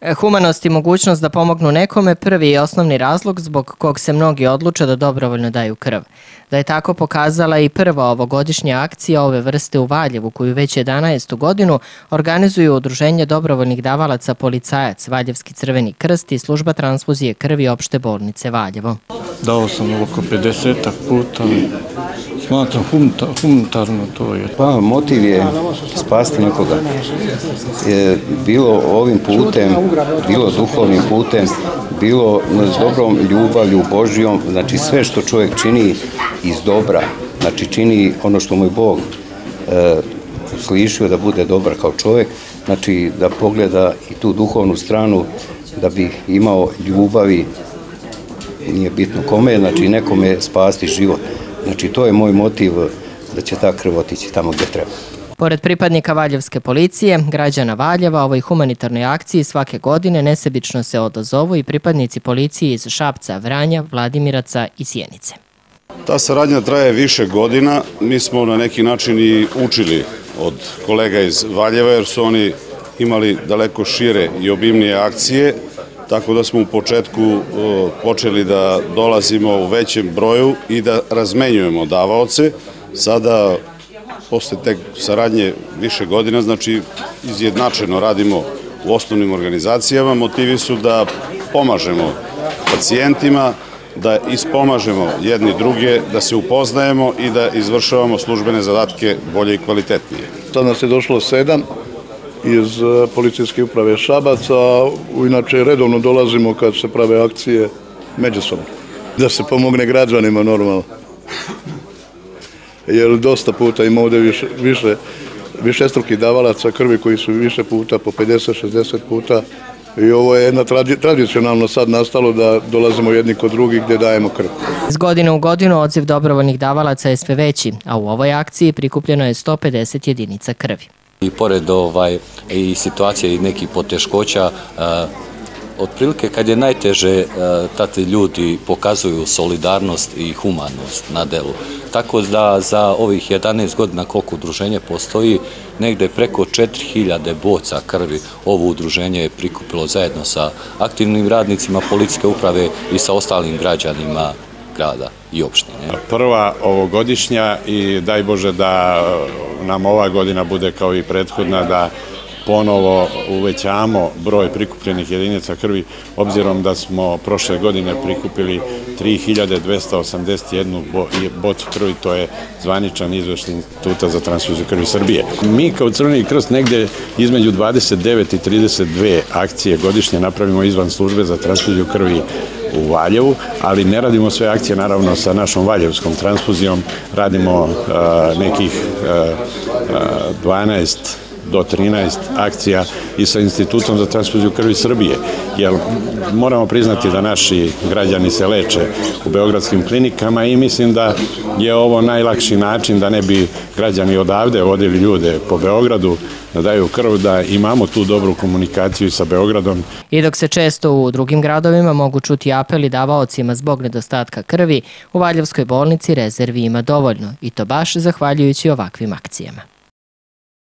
Humanost i mogućnost da pomognu nekome prvi i osnovni razlog zbog kog se mnogi odluče da dobrovoljno daju krv. Da je tako pokazala i prva ovogodišnja akcija ove vrste u Valjevu, koju već 11. godinu organizuju Udruženje dobrovoljnih davalaca Policajac, Valjevski Crveni krst i služba transfuzije krvi opšte bolnice Valjevo. Dao sam oko 50 puta. Smatram humanitarno to je. Pa motiv je spasti nekoga. Bilo ovim putem, bilo duhovnim putem, bilo s dobrom ljubavlju Božjom, znači sve što čovjek čini iz dobra, znači čini ono što mu je Bog uslišio da bude dobar kao čovjek, znači da pogleda i tu duhovnu stranu, da bi imao ljubavi, nije bitno kome, znači nekome spasti život. Znači to je moj motiv da će ta krv otići tamo gdje treba. Pored pripadnika Valjevske policije, građana Valjeva ovoj humanitarnoj akciji svake godine nesebično se odazovu i pripadnici policije iz Šapca, Vranja, Vladimiraca i Sjenice. Ta saradnja traje više godina. Mi smo na neki način i učili od kolega iz Valjeva jer su oni imali daleko šire i obimnije akcije, tako da smo u početku počeli da dolazimo u većem broju i da razmenjujemo davaoce. Sada, posle tek saradnje više godina, znači izjednačeno radimo u osnovnim organizacijama. Motivi su da pomažemo pacijentima, da ispomažemo jedni druge, da se upoznajemo i da izvršavamo službene zadatke bolje i kvalitetnije. Sad nas je došlo 7 iz policijske uprave Šabac, a inače redovno dolazimo kad se prave akcije međusobno. Da se pomogne građanima normalno. Jer dosta puta ima ovdje višestrukih davalaca krvi koji su više puta, po 50-60 puta. I ovo je tradicionalno sad nastalo da dolazimo jedni kod drugih gdje dajemo krv. Iz godine u godinu odziv dobrovoljnih davalaca je sve veći, a u ovoj akciji prikupljeno je 150 jedinica krvi. I pored i situacije i nekih poteškoća, otprilike kad je najteže, tada ljudi pokazuju solidarnost i humanost na delu. Tako da za ovih 11 godina koliko udruženje postoji, negde preko 4000 boca krvi ovo udruženje je prikupilo zajedno sa aktivnim radnicima policijske uprave i sa ostalim građanima grada i opštine. Prva ovogodišnja i daj Bože da nam ova godina bude kao i prethodna, da ponovo uvećamo broj prikupljenih jedinica krvi, obzirom da smo prošle godine prikupili 3281 bocu krvi, to je zvaničan izveštaj Instituta za transfuziju krvi Srbije. Mi kao Crveni krst negde između 29 i 32 akcije godišnje napravimo izvan službe za transfuziju krvi u Valjevu, ali ne radimo sve akcije naravno sa našom valjevskom transfuzijom, radimo nekih 12 do 13 akcija i sa Institutom za transfuziju krvi Srbije, jer moramo priznati da naši građani se leče u beogradskim klinikama i mislim da je ovo najlakši način da ne bi građani odavde vodili ljude po Beogradu da daju krv, da imamo tu dobru komunikaciju sa Beogradom. I dok se često u drugim gradovima mogu čuti apeli davaocima zbog nedostatka krvi, u Valjevskoj bolnici rezervi ima dovoljno i to baš zahvaljujući ovakvim akcijama.